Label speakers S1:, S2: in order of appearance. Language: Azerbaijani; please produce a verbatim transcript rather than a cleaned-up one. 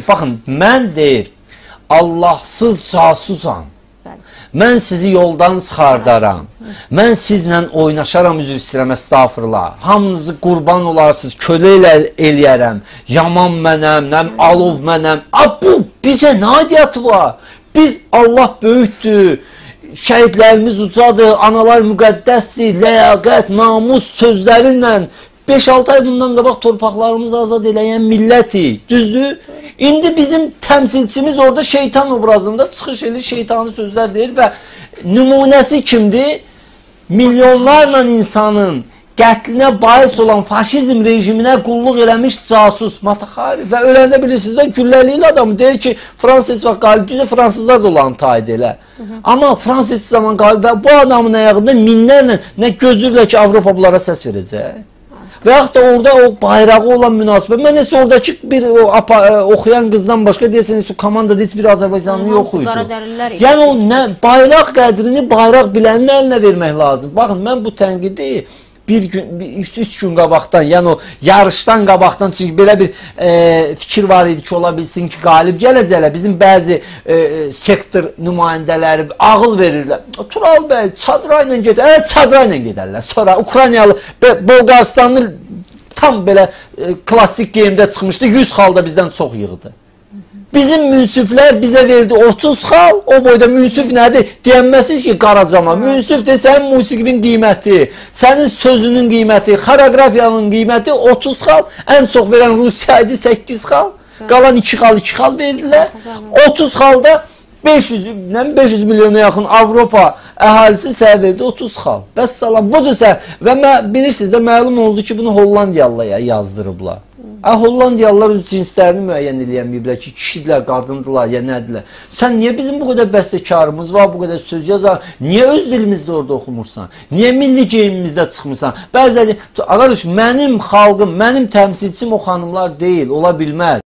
S1: baxın, mən deyir, Allahsız casusam. Mən sizi yoldan çıxardaram. Mən sizlə oynaşaram, üzr istəyirəm, estağfurullah. Hamınızı qurban olarsınız, kölə ilə eləyərəm. Yaman mənəm, nəm, alov mənəm. A, bu bizə nə adiyyatı var? Biz Allah böyükdür, şəhidlərimiz ucadır, analar müqəddəsdir, ləyaqət, namus sözlərinlə beş altı ay bundan qabaq torpaqlarımızı azad eləyən milləti, düzdür? İndi bizim təmsilçimiz orada şeytan obrazında çıxış edir, şeytanı sözlər deyir və nümunəsi kimdir? Milyonlarla insanın qətlinə bais olan faşizm rejiminə qulluq eləmiş casus Mataxari və öləndə bilirsiniz də gülləliyli adamı deyir ki, Fransa heç vaxt qalib, düzə fransızlar da olan taid elə. Amma Fransa heç zaman qalib və bu adamın ayağında minlərlə nə gözürlə ki, Avropa bunlara səs verəcək. Və yaxud da orada o bayrağı olan münasibət. Mən heç oradakı bir o, apa, oxuyan qızdan başqa deyəsəniz, o komandada heç bir Azərbaycanlı yox idi. Yəni o nə, bayraq qədrini bayraq bilənin əlinə vermək lazım. Baxın, mən bu tənqidi bir gün, üç, üç gün qabaqdan, yəni o yarışdan qabaqdan, çünki belə bir e, fikir var idi ki, ola bilsin ki, qalib gələcəklər. Bizim bəzi e, sektor nümayəndələri ağıl verirlər. Tural bəy, çadıra ilə gedər, ə, çadıra ilə gedərlər. Sonra Ukraynalı, Bolqaristanlı tam belə e, klassik geyimdə çıxmışdı, yüz xalda bizdən çox yığdı. Bizim münsiflər bizə verdi otuz xal, o boyda münsif nədir? Deyənməsiz ki, qaracama. Münsif de sənin musiqinin qiyməti, sənin sözünün qiyməti, xoreografiyanın qiyməti otuz xal. Ən çox verən Rusiya idi səkkiz xal. Qalan iki xal, iki xal verdilər. otuz xalda beş yüz, beş yüz milyona yaxın Avropa əhalisi sənə verdi otuz xal. Vəssalam, budur sən. Və bilirsiniz də, məlum oldu ki, bunu Hollandiyalıya yazdırıblar. Ə, Hollandiyalılar öz cinslərini müəyyən eləyənməyiblər ki, kişidirlər, qadındılar, ya nədirlər. Sən niyə bizim bu qədər bəstəkarımız var, bu qədər söz yazar, niyə öz dilimizdə orada oxumursan? Niyə milli geyimimizdə çıxmırsan? Bəziləri, arkadaş, mənim xalqım, mənim təmsilçim o xanımlar deyil, ola bilməz.